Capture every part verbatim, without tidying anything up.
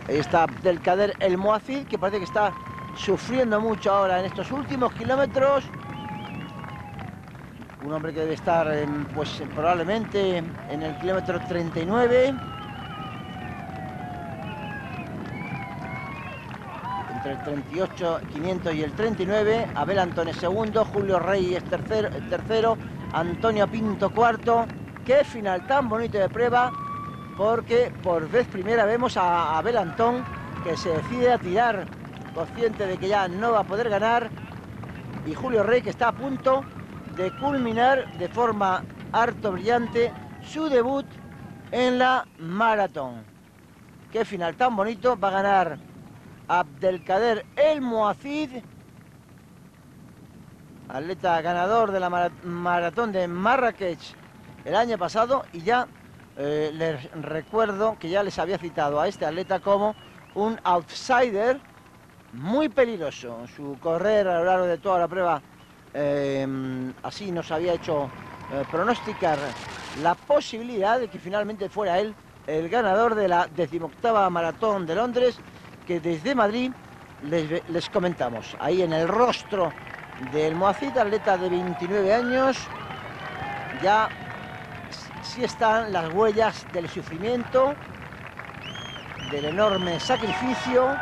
Ahí está Abdelkader El Moacid, que parece que está sufriendo mucho ahora en estos últimos kilómetros. Un hombre que debe estar, en, pues probablemente en el kilómetro treinta y nueve. Entre el treinta y ocho, quinientos y el treinta y nueve. Abel Antón es segundo, Julio Rey es tercero, tercero, Antonio Pinto cuarto. Qué final tan bonito de prueba, porque por vez primera vemos a Abel Antón que se decide a tirar, consciente de que ya no va a poder ganar, y Julio Rey que está a punto de culminar de forma harto brillante su debut en la maratón. Qué final tan bonito, va a ganar Abdelkader El Moacid, atleta ganador de la maratón de Marrakech el año pasado, y ya eh, les recuerdo que ya les había citado a este atleta como un outsider muy peligroso. Su correr a lo largo de toda la prueba eh, así nos había hecho eh, pronosticar la posibilidad de que finalmente fuera él el ganador de la decimoctava maratón de Londres, que desde Madrid les, les comentamos. Ahí en el rostro del Moacid, atleta de veintinueve años, ya sí están las huellas del sufrimiento, del enorme sacrificio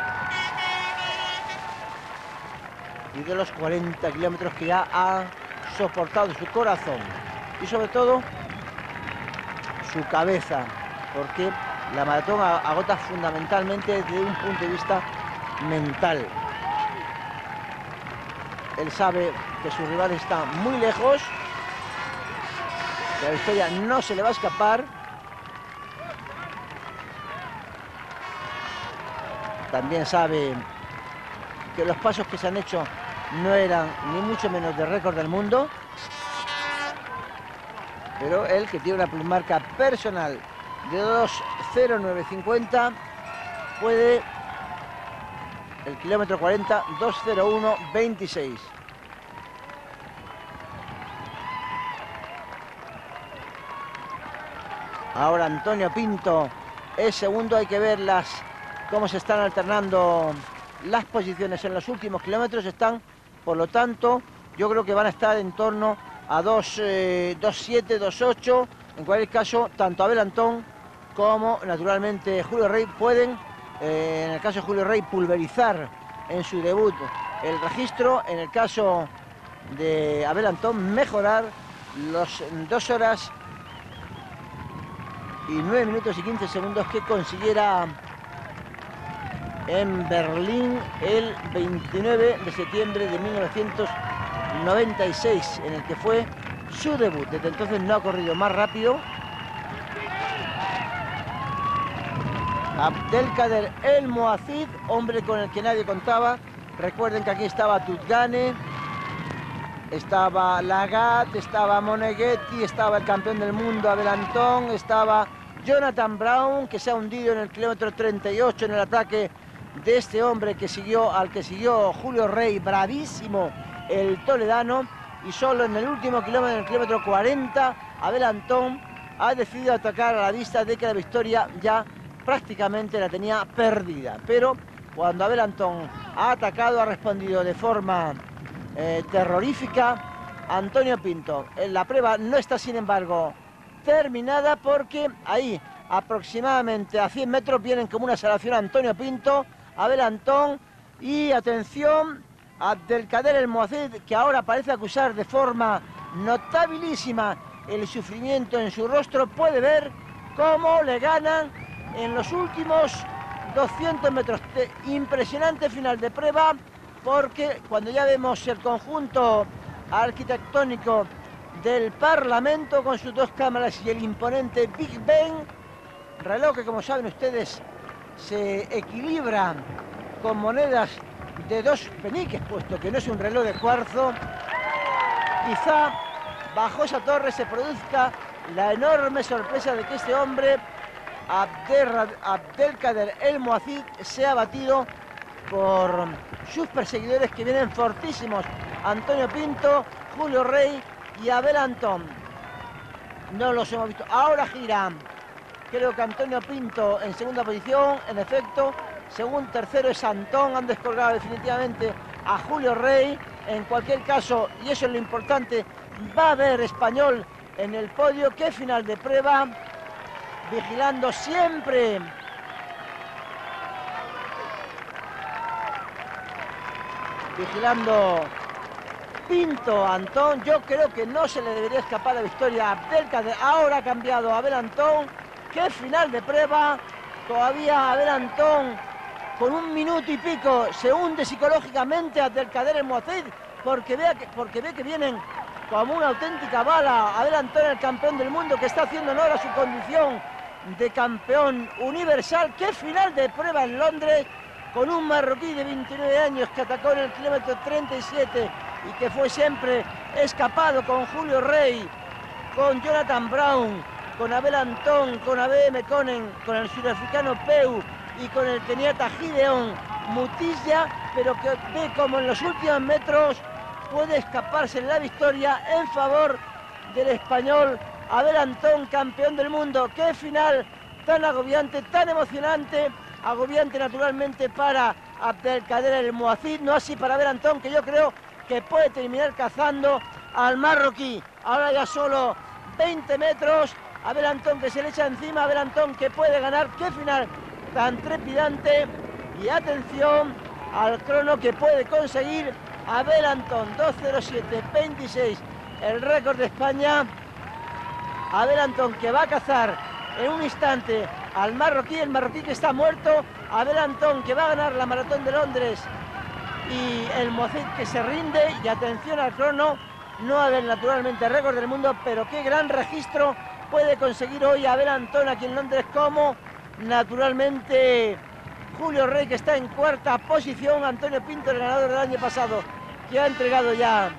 y de los cuarenta kilómetros que ya ha soportado su corazón y sobre todo su cabeza, porque la maratón agota fundamentalmente desde un punto de vista mental. Él sabe que su rival está muy lejos, que la victoria no se le va a escapar. También sabe que los pasos que se han hecho no eran ni mucho menos de récord del mundo, pero él, que tiene una marca personal de dos cero nueve cincuenta, puede el kilómetro cuarenta dos cero uno veintiséis. Ahora Antonio Pinto es segundo. Hay que ver las, cómo se están alternando las posiciones en los últimos kilómetros. Están, por lo tanto, yo creo que van a estar en torno a dos siete, dos ocho. En cualquier caso, tanto Abel Antón como, naturalmente, Julio Rey pueden, eh, en el caso de Julio Rey, pulverizar en su debut el registro. En el caso de Abel Antón, mejorar los dos horas y nueve minutos y quince segundos que consiguiera en Berlín el veintinueve de septiembre de mil novecientos noventa y seis, en el que fue su debut. Desde entonces no ha corrido más rápido. Abdelkader El Moacid, hombre con el que nadie contaba. Recuerden que aquí estaba Tutgane, estaba Lagat, estaba Moneghetti, estaba el campeón del mundo Abel Antón, estaba Jonathan Brown, que se ha hundido en el kilómetro treinta y ocho en el ataque de este hombre que siguió, al que siguió Julio Rey, bravísimo el toledano. Y solo en el último kilómetro, en el kilómetro cuarenta, Abel Antón ha decidido atacar a la vista de que la victoria ya prácticamente la tenía perdida. Pero cuando Abel Antón ha atacado, ha respondido de forma eh, terrorífica. Antonio Pinto, en la prueba no está, sin embargo, terminada, porque ahí aproximadamente a cien metros vienen como una salvación Antonio Pinto, Abel Antón y, atención, Abdelkader El Moacid, que ahora parece acusar de forma notabilísima el sufrimiento en su rostro. Puede ver cómo le ganan en los últimos doscientos metros. Impresionante final de prueba, porque cuando ya vemos el conjunto arquitectónico del Parlamento con sus dos cámaras y el imponente Big Ben, reloj que, como saben ustedes, se equilibra con monedas de dos peniques, puesto que no es un reloj de cuarzo, quizá bajo esa torre se produzca la enorme sorpresa de que este hombre, Abder, Abdelkader El Moacid, sea batido por sus perseguidores, que vienen fortísimos: Antonio Pinto, Julio Rey y Abel Antón. No los hemos visto. Ahora gira, creo que Antonio Pinto en segunda posición, en efecto, Segundo, tercero es Antón, han descolgado definitivamente a Julio Rey. En cualquier caso, y eso es lo importante, va a haber español en el podio. Qué final de prueba, vigilando siempre vigilando Pinto Antón. Yo creo que no se le debería escapar la victoria a Abdelkader. Ahora ha cambiado Abel Antón. Qué final de prueba. Todavía Abel Antón, con un minuto y pico, se hunde psicológicamente a Abdelkader El Moacid, porque ve, que, porque ve que vienen como una auténtica bala. Abel Antón, el campeón del mundo, que está haciendo honor a su condición de campeón universal. Qué final de prueba en Londres, con un marroquí de veintinueve años que atacó en el kilómetro treinta y siete y que fue siempre escapado, con Julio Rey, con Jonathan Brown, con Abel Antón, con A B M Conen, con el sudafricano Peu y con el keniata Gideon Mutisia, pero que ve como en los últimos metros puede escaparse la victoria en favor del español Abel Antón, campeón del mundo. Qué final tan agobiante, tan emocionante. Agobiante naturalmente para Abdelkader El Moacid, no así para Abel Antón, que yo creo que puede terminar cazando al marroquí. Ahora ya solo veinte metros, Abel Antón que se le echa encima, Abel Antón que puede ganar. Qué final tan trepidante, y atención al crono que puede conseguir Abel Antón, dos cero siete veintiséis, el récord de España. Abel Antón que va a cazar en un instante al marroquí, el marroquí que está muerto. Abel Antón que va a ganar la maratón de Londres, y el Moacid que se rinde. Y atención al crono, no va a haber naturalmente récord del mundo, pero qué gran registro puede conseguir hoy Abel Antón aquí en Londres, como naturalmente Julio Rey, que está en cuarta posición. Antonio Pinto, el ganador del año pasado, que ha entregado ya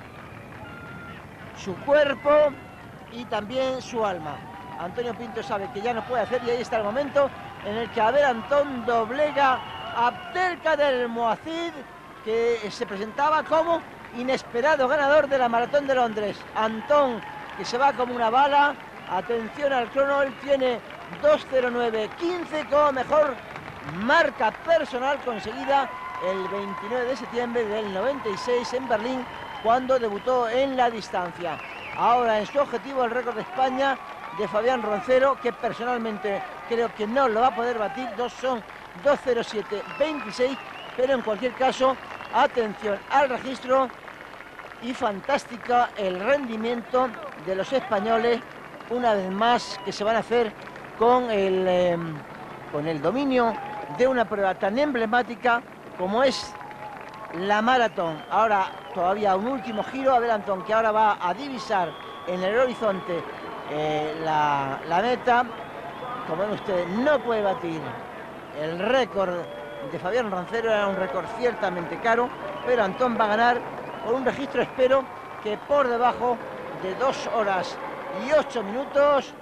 su cuerpo y también su alma. Antonio Pinto sabe que ya no puede hacer, y ahí está el momento en el que Abel Antón doblega a Abdelkader El Moacid, que se presentaba como inesperado ganador de la maratón de Londres. Antón que se va como una bala. Atención al crono, él tiene dos cero nueve quince como mejor marca personal conseguida el veintinueve de septiembre del noventa y seis en Berlín, cuando debutó en la distancia. Ahora en su objetivo el récord de España de Fabián Roncero, que personalmente creo que no lo va a poder batir. Dos son dos cero siete veintiséis, pero en cualquier caso, atención al registro, y fantástica el rendimiento de los españoles, una vez más, que se van a hacer con el, eh, con el dominio de una prueba tan emblemática como es la maratón. Ahora todavía un último giro, Abel Antón, que ahora va a divisar en el horizonte eh, la, la meta. Como ven ustedes, no puede batir el récord de Fabián Roncero, era un récord ciertamente caro, pero Antón va a ganar por un registro, espero, que por debajo de dos horas y ocho minutos.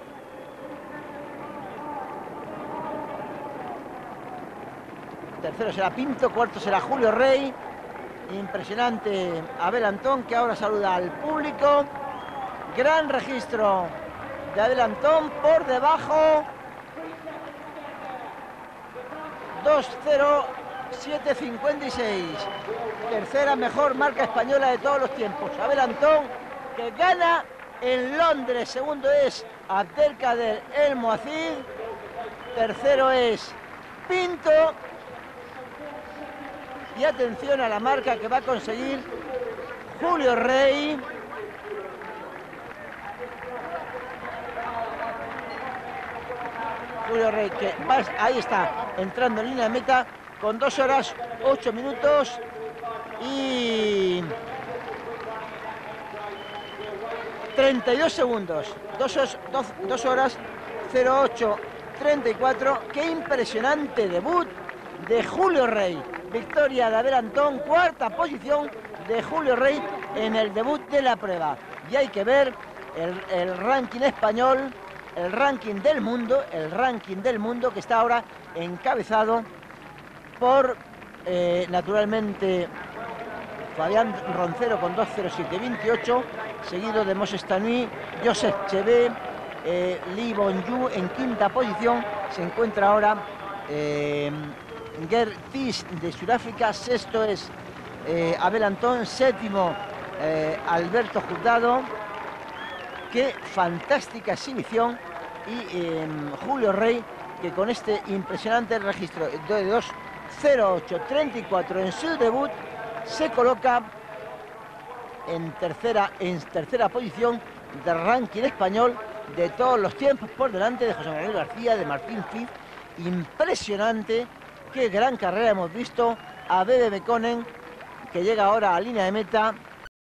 Tercero será Pinto, cuarto será Julio Rey. Impresionante Abel Antón, que ahora saluda al público. Gran registro de Abel Antón, por debajo dos cero siete cincuenta y seis. Tercera mejor marca española de todos los tiempos. Abel Antón, que gana en Londres. Segundo es Abdelkader El Moacid. Tercero es Pinto. Y atención a la marca que va a conseguir Julio Rey. Julio Rey, que va, ahí está, entrando en línea de meta con dos horas, ocho minutos y treinta y dos segundos. dos horas, cero ocho treinta y cuatro. Qué impresionante debut de Julio Rey. Victoria de Abel Antón, cuarta posición de Julio Rey en el debut de la prueba. Y hay que ver el, el ranking español, el ranking del mundo, el ranking del mundo que está ahora encabezado por, eh, naturalmente, Fabián Roncero con dos cero siete veintiocho, seguido de Moses Tanui, Joseph Chevé, eh, Lee Bonju en quinta posición. Se encuentra ahora... Eh, Gertis de Sudáfrica, sexto es eh, Abel Antón, séptimo eh, Alberto Jurtado. Qué fantástica exhibición. Y eh, Julio Rey, que con este impresionante registro de dos cero ocho treinta y cuatro en su debut, se coloca en tercera, en tercera posición del ranking español de todos los tiempos, por delante de José Manuel García, de Martín Fiz. Impresionante, qué gran carrera hemos visto a Bebe Mekonnen, que llega ahora a línea de meta